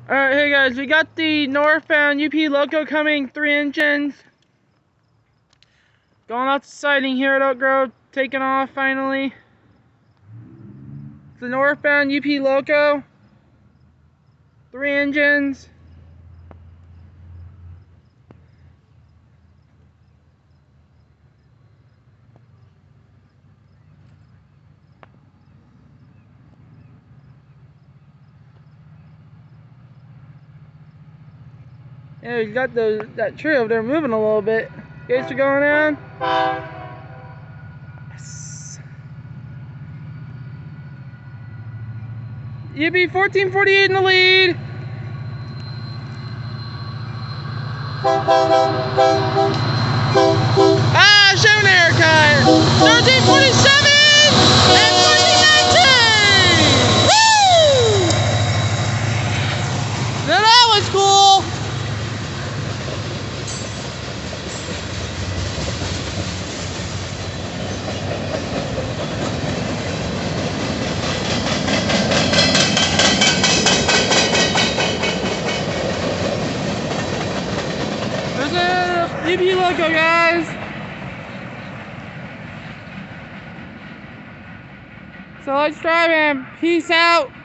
Alright, hey guys, we got the Northbound UP Loco coming, 3 engines. Going out to sighting here at Oak Grove, taking off finally. It's the Northbound UP Loco, 3 engines. Yeah, you got that tree over there moving a little bit. Gates are going in. Yes. UP 1448 in the lead. Showing a haircut. 1347 and 1419. Woo! Now that was cool. There's a UP Loco, guys. So let's drive him. Peace out.